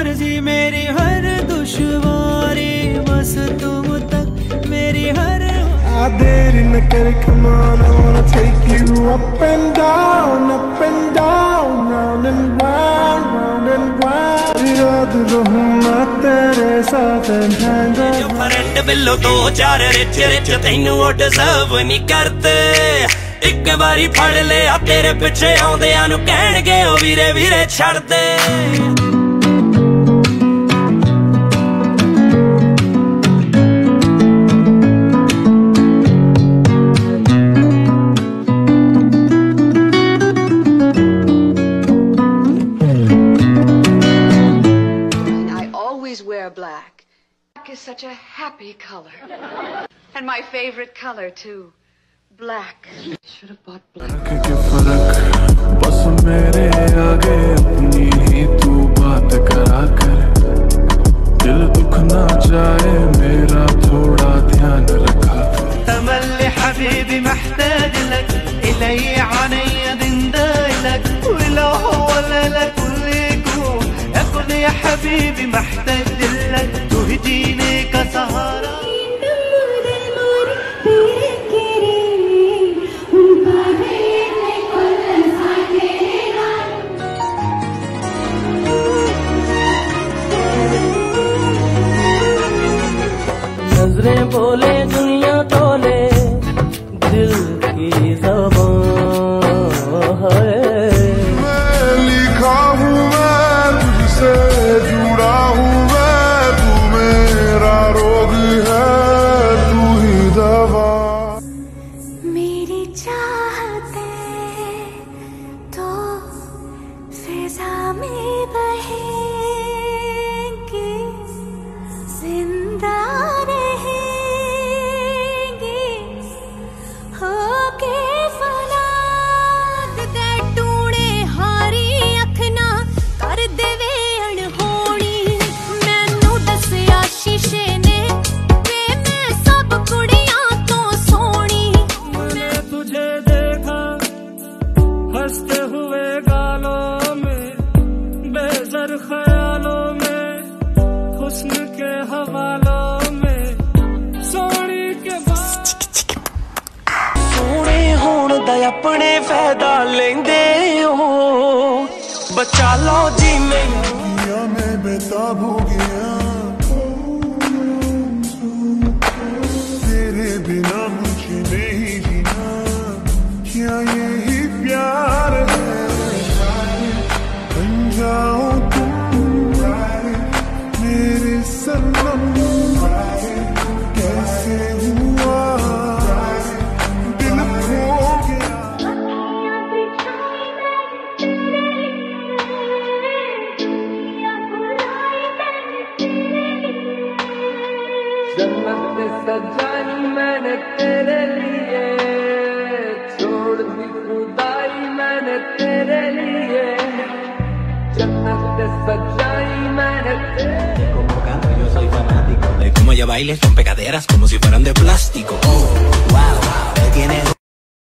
मर्जी मेरी हर दुश्वारी, बस तुम तक मेरी हर देर न कर, come on, I wanna take you up and down, round and round, round and round. याद रहूं मैं तेरे साथ जो फ्रेंड बिल्लो दो चार रिच रिच तैनू वो डिजर्व नहीं करते। एक बारी फड़ ले आ तेरे पिछे आउंदियां नू कहणगे ओ वीरे वीरे छड़ दे। Wear black. Black is such a happy color. And my favorite color too. Black. Should have bought black. के फर्क बस मेरे आगे अपनी ही तू बात करा कर, दिल दुख ना जाए मेरा थोड़ा ध्यान रखा कर। تملي حبيبي محتاج لك، إلي عيني دندايلك، ولو هو لك يا حبيبي محتاج لك، تهديني كسهرة नजरें बोले दुनिया तोले, दिल की ज़बान है। मैं लिखा हूँ मैं तुझसे जुड़ा हूँ मैं, तू मेरा रोग है तू ही दवा। मेरी चाहते तो फिजा में बहेंगी, जिंदा रहेंगी होके फलाद दे टूणे हारी अखना कर देवे अनहोनी। मैनू दसिया शीशे ने वे मैं सब कुड़ियां तो सोनी। मैंने तुझे देखा हंसते हुए गालों में, बेज़र ख्यालों में, हुस्न के हवालों में, सोनी के बाद सोने होण दा अपने फायदा लेंदे हो। बचा लो जी मैं बेताब हो गया, तेरे बिना मुझे नहीं जीना, क्या यही प्यार है? बन जाओ तुम मेरे सनम, कैसे हुआ दिल खो गया। जन्नत सजाई मैंने तेरे लिए, छोड़ दी खुदाई मैंने तेरे लिए। जन्नत सजाई मैंने Como canto yo soy fanático de cómo ella baila y rompe caderas como si fueran de plástico. Oh, wow, me tiene